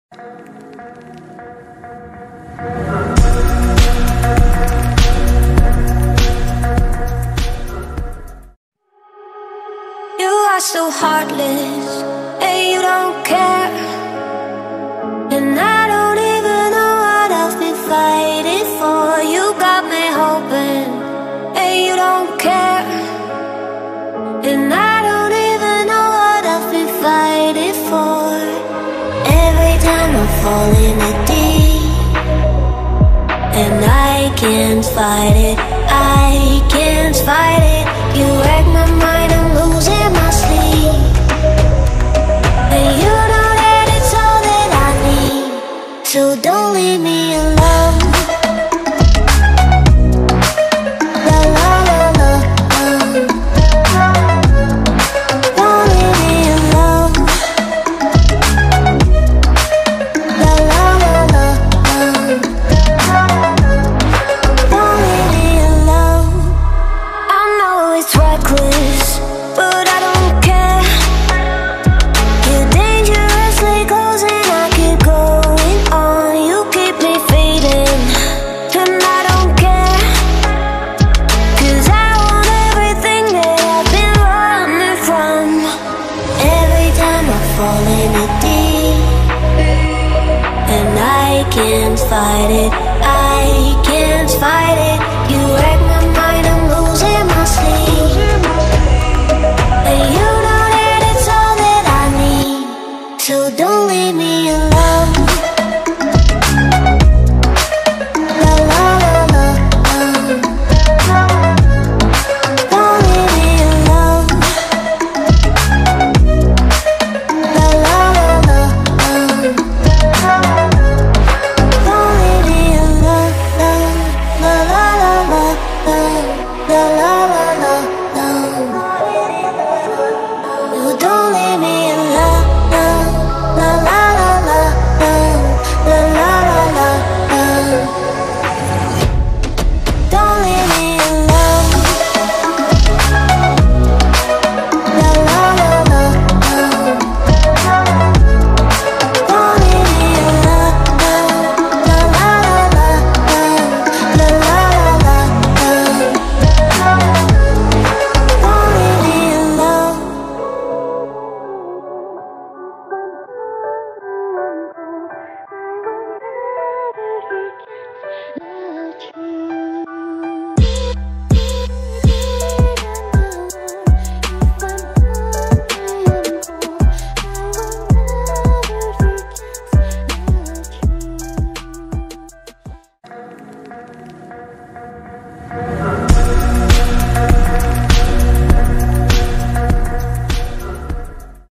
You are so heartless, and you don't care. And I don't even know what I've been fighting for. You got me hoping, and you don't care. And I don't even know what I've been fighting for. Every time I fall in the deep, and I can't fight it, I can't fight it. You wreck my mind, I'm losing my sleep. And you know that it's all that I need, so don't leave me alone. La la la la, don't leave me alone. La la la la, don't leave me alone. I know it's reckless, but I don't care. You're dangerously close and I keep going on. You keep me fading, and I don't care. 'Cause I want everything that I've been running from. Every time I fall in the deep, and I can't fight it, I can't fight it. You wreck my mind, I'm losing my sleep. And you know that it's all that I need, so don't leave